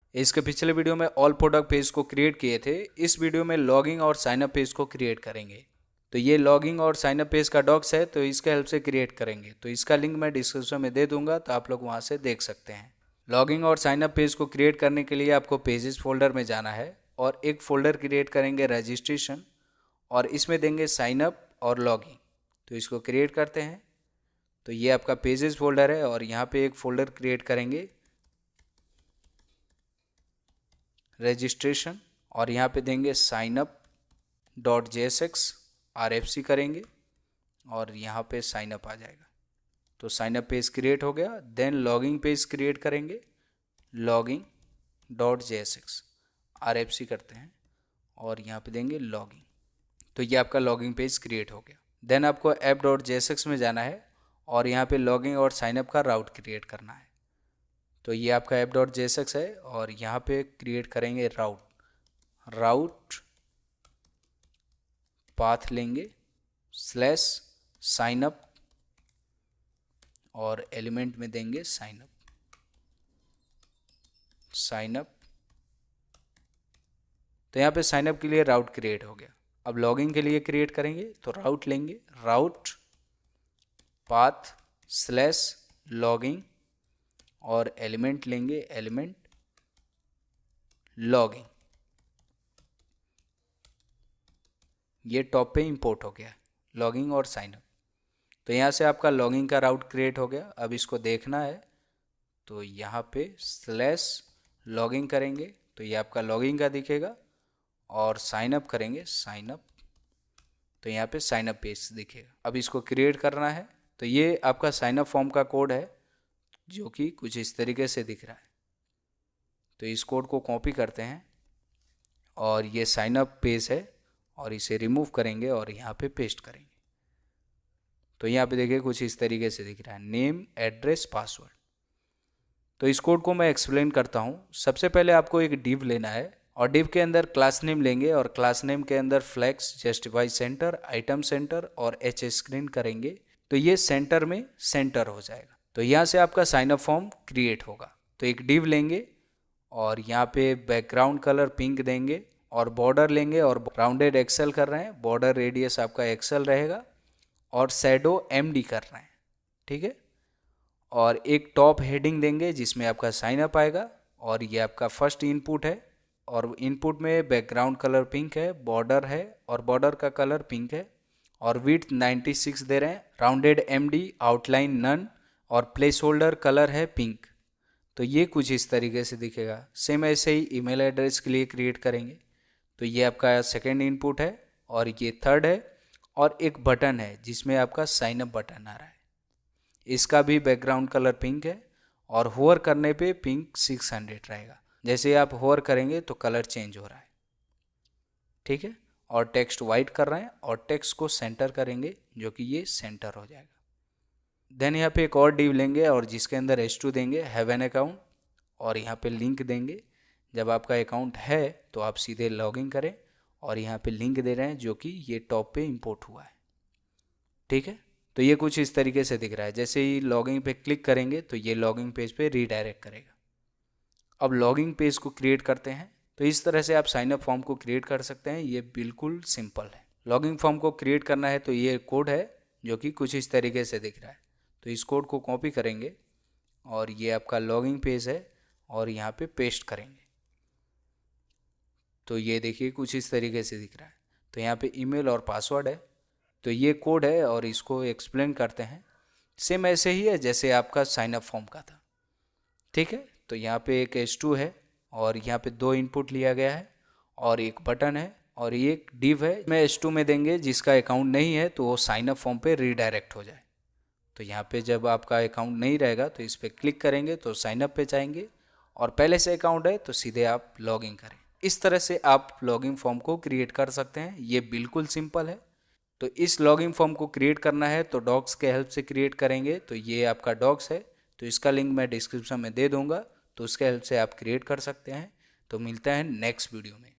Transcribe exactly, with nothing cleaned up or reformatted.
इसके पिछले वीडियो में ऑल प्रोडक्ट पेज को क्रिएट किए थे। इस वीडियो में लॉगिंग और साइनअप पेज को क्रिएट करेंगे। तो ये लॉगिंग और साइनअप पेज का डॉक्स है, तो इसके हेल्प से क्रिएट करेंगे। तो इसका लिंक मैं डिस्क्रिप्शन में दे दूंगा, तो आप लोग वहाँ से देख सकते हैं। लॉगिंग और साइनअप पेज को क्रिएट करने के लिए आपको पेजेस फोल्डर में जाना है और एक फोल्डर क्रिएट करेंगे रजिस्ट्रेशन, और इसमें देंगे साइनअप और लॉगिंग। तो इसको क्रिएट करते हैं। तो ये आपका पेजेस फोल्डर है और यहाँ पे एक फोल्डर क्रिएट करेंगे रजिस्ट्रेशन, और यहाँ पे देंगे signup dot J S X, R F C करेंगे और यहाँ पे साइनअप आ जाएगा। तो साइनअप पेज क्रिएट हो गया। देन लॉगिंग पेज क्रिएट करेंगे login dot J S X, R F C करते हैं और यहाँ पे देंगे लॉगिंग। तो ये आपका लॉगिंग पेज क्रिएट हो गया। देन आपको app dot J S X में जाना है और यहाँ पे लॉगिंग और साइनअप का राउट क्रिएट करना है। तो ये आपका app dot J S X है और यहाँ पे क्रिएट करेंगे राउट राउट पाथ लेंगे स्लैश साइनअप और एलिमेंट में देंगे साइनअप साइनअप तो यहाँ पे साइनअप के लिए राउट क्रिएट हो गया। अब लॉगिंग के लिए क्रिएट करेंगे तो राउट लेंगे राउट पाथ स्लैश लॉगिंग और एलिमेंट लेंगे एलिमेंट लॉगिंग। ये टॉप पे इंपोर्ट हो गया लॉगिंग और साइनअप। तो यहाँ से आपका लॉगिंग का राउट क्रिएट हो गया। अब इसको देखना है तो यहाँ पे स्लैश लॉगिंग करेंगे तो ये आपका लॉगिंग का दिखेगा, और साइनअप करेंगे साइनअप तो यहाँ पे साइनअप पेज दिखेगा। अब इसको क्रिएट करना है। तो ये आपका साइनअप फॉर्म का कोड है जो कि कुछ इस तरीके से दिख रहा है। तो इस कोड को कॉपी करते हैं और ये साइनअप पेज है और इसे रिमूव करेंगे और यहाँ पे पेस्ट करेंगे। तो यहाँ पे देखिए कुछ इस तरीके से दिख रहा है नेम एड्रेस पासवर्ड। तो इस कोड को मैं एक्सप्लेन करता हूँ। सबसे पहले आपको एक डिव लेना है और डिव के अंदर क्लास नेम लेंगे और क्लास नेम के अंदर flex justify center item center और एच स्क्रीन करेंगे। तो ये सेंटर में सेंटर हो जाएगा। तो यहाँ से आपका साइनअप फॉर्म क्रिएट होगा। तो एक डिव लेंगे और यहाँ पे बैकग्राउंड कलर पिंक देंगे और बॉर्डर लेंगे और राउंडेड एक्सेल कर रहे हैं, बॉर्डर रेडियस आपका एक्सेल रहेगा और शैडो एम डी कर रहे हैं, ठीक है। और एक टॉप हेडिंग देंगे जिसमें आपका साइनअप आएगा और ये आपका फर्स्ट इनपुट है और इनपुट में बैकग्राउंड कलर पिंक है, बॉर्डर है और बॉर्डर का कलर पिंक है और विड्थ नाइन्टी सिक्स दे रहे हैं, rounded M D, outline none और प्लेस होल्डर कलर है पिंक। तो ये कुछ इस तरीके से दिखेगा। सेम ऐसे ही ईमेल एड्रेस के लिए क्रिएट करेंगे। तो ये आपका सेकेंड इनपुट है और ये थर्ड है और एक बटन है जिसमें आपका साइनअप बटन आ रहा है। इसका भी बैकग्राउंड कलर पिंक है और होवर करने पे पिंक सिक्स हंड्रेड रहेगा। जैसे आप होवर करेंगे तो कलर चेंज हो रहा है, ठीक है। और टेक्स्ट वाइट कर रहे हैं और टेक्स्ट को सेंटर करेंगे जो कि ये सेंटर हो जाएगा। देन यहाँ पे एक और डिव लेंगे और जिसके अंदर एच टू देंगे हैव एन अकाउंट और यहाँ पे लिंक देंगे। जब आपका अकाउंट है तो आप सीधे लॉगिन करें और यहाँ पे लिंक दे रहे हैं जो कि ये टॉप पे इंपोर्ट हुआ है, ठीक है। तो ये कुछ इस तरीके से दिख रहा है। जैसे ही लॉगिन पे क्लिक करेंगे तो ये लॉगिन पेज पे रीडायरेक्ट करेगा। अब लॉगिन पेज को क्रिएट करते हैं। तो इस तरह से आप साइनअप फॉर्म को क्रिएट कर सकते हैं। ये बिल्कुल सिंपल है। लॉगिन फॉर्म को क्रिएट करना है तो ये कोड है जो कि कुछ इस तरीके से दिख रहा है। तो इस कोड को कॉपी करेंगे और ये आपका लॉगिन पेज है और यहाँ पे पेस्ट करेंगे। तो ये देखिए कुछ इस तरीके से दिख रहा है। तो यहाँ पे ईमेल और पासवर्ड है। तो ये कोड है और इसको एक्सप्लेन करते हैं। सेम ऐसे ही है जैसे आपका साइनअप फॉर्म का था, ठीक है। तो यहाँ पे एक एच टू है और यहाँ पे दो इनपुट लिया गया है और एक बटन है और ये एक डिव है। मैं एच टू में देंगे जिसका अकाउंट नहीं है तो वो साइनअप फॉर्म पे रीडायरेक्ट हो जाए। तो यहाँ पे जब आपका अकाउंट नहीं रहेगा तो इस पर क्लिक करेंगे तो साइनअप पे जाएंगे और पहले से अकाउंट है तो सीधे आप लॉगिन करें। इस तरह से आप लॉगिन फॉर्म को क्रिएट कर सकते हैं। ये बिल्कुल सिंपल है। तो इस लॉगिन फॉर्म को क्रिएट करना है तो डॉक्स के हेल्प से क्रिएट करेंगे। तो ये आपका डॉक्स है, तो इसका लिंक मैं डिस्क्रिप्शन में दे दूंगा, तो उसके हेल्प से आप क्रिएट कर सकते हैं। तो मिलते हैं नेक्स्ट वीडियो में।